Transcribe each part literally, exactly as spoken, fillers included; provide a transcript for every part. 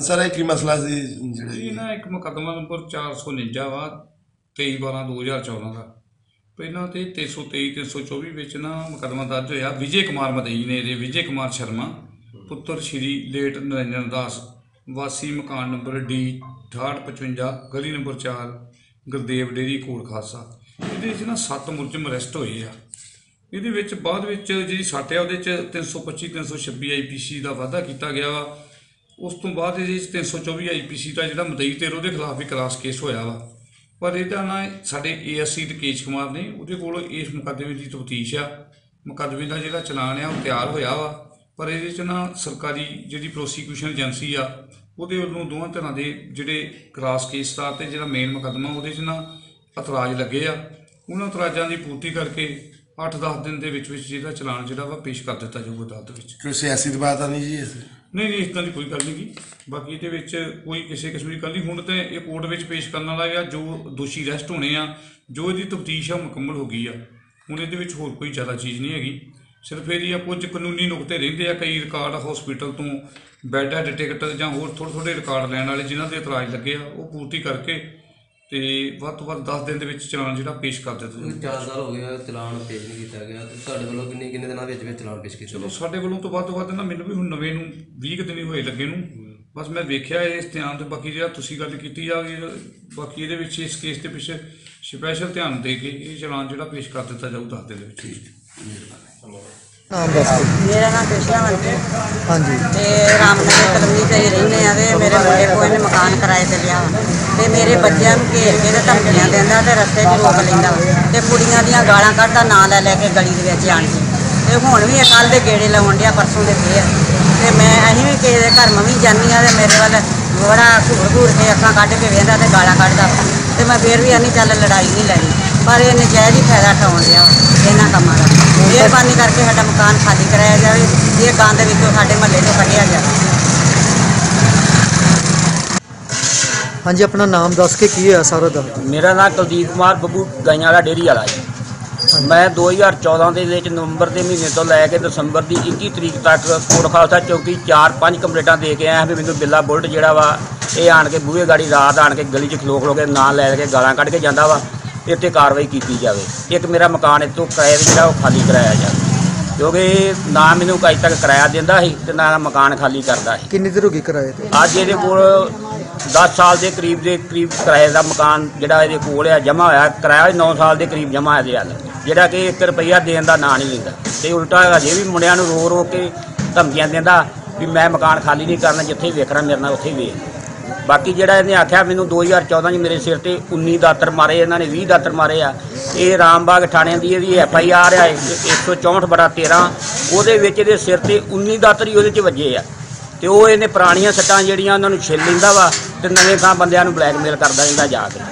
Sir एक मसला सी ना एक मुकदमा नंबर चार सौ उनंजा वा तेई बारह दो हज़ार चौदह का पहला तो तीन सौ तेई तीन सौ चौबी विच ना मुकदमा दर्ज होया विजय कुमार मदई ने विजय कुमार शर्मा पुत्र श्री लेट निरंजन दास वासी मकान नंबर डी अठाहठ पचवंजा गली नंबर चार गुरदेव डेरी कोट खालसा ये ना सत्त मुलजम अरेस्ट होए आ ये बाद जी सट है वो तीन सौ पच्ची तीन सौ छब्बी आई पी सी का वाधा किया गया वा उस तो बाद तीन सौ चौबी आई पी सी का जो मदई तेर वो खिलाफ भी क्रास केस होया वा पर यदा ना साढ़े A S C Rakesh Kumar ने वो को इस मुकदमे की तफ्तीश आ मुकदमे का जो चलान आ तैयार होया वा पर ये ना सरकारी जी प्रोसीक्यूशन एजेंसी आ वो दोवों तरह के जोड़े क्रास केस का तो जो मेन मुकदमा वो ना एतराज लगे आ उन्होंने एतराजा की पूर्ति करके अठ दस दिन के जो चलान जो पेश कर दिता जाऊगा अदालत में। सियासी दबाव तो नहीं जी नहीं नहीं इस कोई गल नहीं की बाकी ये कोई किसी किस्म की गल नहीं हूँ तो ये कोर्ट में पेश करने वाला जो दोषी अरेस्ट होने आ जो ये तफ्तीश है मुकम्मल हो गई आ हूँ ये होर कोई ज़्यादा चीज़ नहीं हैगी सिर्फ ये कुछ कानूनी नुकते रहिंदे आ कई रिकॉर्ड हॉस्पिटल तो बैड हैड टिकट जां होर थोड़े थोड़े रिकॉर्ड लैन वाले जिन्हों के एतराज लगे आ वो पूर्ति करके तो वध तो वध दस दिन के चलान जो पेश कर दिता। चार साल हो गए चलान पेश नहीं किया गया तो साढ़े वालों किन्ने किन्ने दिनों चलान पेश किया चलो साढ़े वालों तो वध तो वध ना मैनूं भी हुण नवें नूं बीस दिन ही होए लगे नूं बस मैं वेख्या इस ध्यान तो बाकी जो तुसीं गल कीती आ बाकी ये इस केस के पिछे स्पैशल ध्यान दे के ये चलान जो पेश कर दिता जाऊ दस दिन मेरा नाम कृष्णा मंत्री हाँ जी तो रामनगर कलोनी से ही रहने आते मेरे मुंडे को इन्हें मकान किराए से लिया तो मेरे बच्चों को घेर के धमकियां देंदा ते रस्ते च रोक लेंदा ते कुड़ियां दियां गालां कढ़दा नां लै लैके गली दे विच आण के ते हुण भी कल दे गेड़े लाउण डिया परसों दे फेर ते मैं असीं भी किसे दे घर मैं भी जानी आ ते मेरे वाल बड़ा घूर घूर के अक्खां कढ़ के वेंदा ते गालां कढ़दा ते मैं फिर भी आनी चल लड़ाई नहीं लड़ी पर ये नजायज़ ही फायदा उठाउण डिया इन्हां कामां दा मेहरबानी करके साडा मकान खाली कराया जाए ये गंद विचों साडे महल्ले चों कढिया जाए। हाँ जी अपना नाम दस के की है सारा दा? मेरा नाम कुलदीप कुमार बब्बू गाइयां वाला डेरी वाला है। मैं दो हज़ार चौदह के नवंबर के महीने तो लैके दसंबर की इक्की तरीक तक कोट खालसा चौकी चार पाँच कंप्लेटा दे के आया भी मैंने बिल्ला बुलट जोड़ा वा ये आन के बूहे गाड़ी रात आन के गली च खलो खलो के नां लैके गालां कढ़ के जाता वा इत्ते कार्रवाई की जाए। एक मेरा मकान इतों किराए जो खाली कराया जाए क्योंकि ना मैनू अज तक किराया देंदा ही ते ना मकान खाली करता है। किन्नी देर हो गई किराए ते? अज ये दस साल के करीब के करीब किराए का मकान जोड़ा ये कोल है जमा होया किराया नौ साल के करीब जमा है जोड़ा कि एक रुपया देने का ना नहीं लेंदा ते उल्टा अजे भी मुंडियां नूं रो रो के धमकियां देंदा भी मैं मकान खाली नहीं करना जिथे वेखना मेरे नाल उत्थे वेख। बाकी जोड़ा इन्हें आख्या मैनू दो हज़ार चौदह मेरे सिर से उन्नी दातर मारे इन्होंने भी दातर मारे आ ये रामबाग थाने की यदि एफ आई आर है एक सौ चौंठ बड़ा तेरह वो सिर से उन्नी दातर ही वो वजे आ तो वो इन्हें पुरानिया सट्टां जड़ियाँ उन्होंने छिल लेंदा वा तो नवे थां बंदियां नूं ब्लैकमेल करता रहिंदा जाके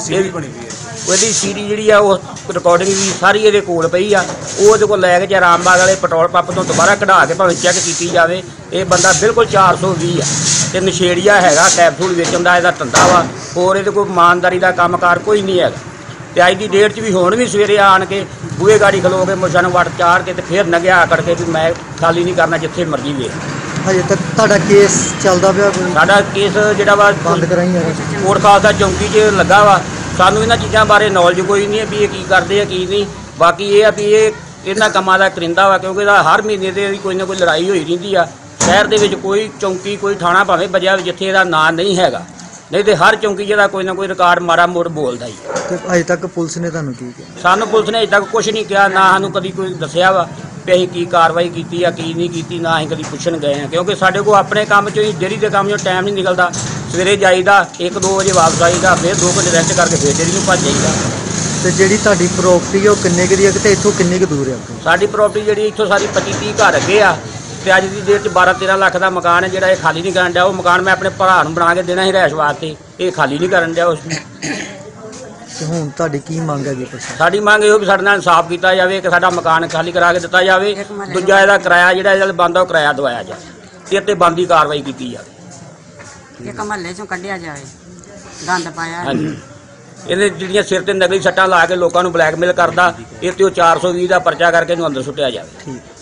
वो सीडी जी आ रिकॉर्डिंग भी सारी ये कोल पई आ वो कोल लैके चाहे रामबाग वाले पेट्रोल पंप तो दोबारा कढ़ा के भावें चैक की जाए ये बंदा बिल्कुल चार सौ भी आ तो नशेड़िया है कैप्सूल वेचण का यदा धंधा वा होर ये कोई ईमानदारी का काम कार कोई नहीं है। तो अज की डेट भी हुण भी सवेरे आन के बूहे गाड़ी खलो के मुर्शा नूं वट चाड़ के तो फिर नंगे आकड़ के भी मैं खाली नहीं करना जिथे मर्जी वे। अजे तक तुहाडा केस चलदा पिया? साडा केस जिहड़ा वा बंद कराई कोट खालसा चौंकी च लगा वा सानूं इन्हां चीज़ां बारे नॉलेज कोई नहीं है भी ये की करदे आ की नहीं। बाकी ये भी ये इन्हां कामां दा करिंदा वा क्योंकि हर महीने ते कोई ना कोई लड़ाई होई रहिंदी आ शहर दे विच कोई चौंकी कोई थाणा भावें बजिया जिथे इहदा नां नहीं हैगा नहीं तो हर चौंकी जिहदा कोई ना कोई रिकॉर्ड मारा मुड़ बोलदा ही। ते अजे तक पुलिस ने तुहानूं की कहा? सानूं पुलिस ने अजे तक कुछ नहीं कहा ना सानूं कदी कोई दस्सिया वा भी असीं की कार्रवाई की या की नहीं की ना असीं कदी पुछण गए हैं क्योंकि साडे कोल अपने काम चों डेयरी के काम चों टाइम नहीं निकलदा। सवेरे जाईदा एक दो बजे वापस आईदा फिर दो घंटे रैस्ट करके फिर डेयरी नूं भज जाईदा। ते जिहड़ी तुहाडी प्रॉपर्टी है वो किन्ने क दी है ते इत्थों किन्नी क दूर है? साडी प्रॉपर्टी जिहड़ी इत्थों सारी पच्ची तीह घर अगे आ ते अज की डेट बारह तेरह लाख का मकान है जोड़ा खाली नहीं करन दिया। वो मकान मैं अपने भरा नूं बना के देना ही रैश वास्ते ये खाली नहीं करन दिया। उस हुण तुहाडी की मंग है जी? साडी मंग इहो भी साडे नाल इंसाफ किया जाए कि साडा मकान खाली करा के दिता जाए दूजा इहदा किराया जिहड़ा इहदा बनदा वो किराया दवाया जाए इह ते बनदी कार्रवाई की जाए। एक महल्ले चों कढिया जाए गंद पाया हाँ जी इन्हें जिहड़ियां सिर ते नकली सट्टां ला के लोकां नूं ब्लैकमेल करदा इह ते चार सौ भी का परचा करके इहनूं अंदर सुट्टिया जाए।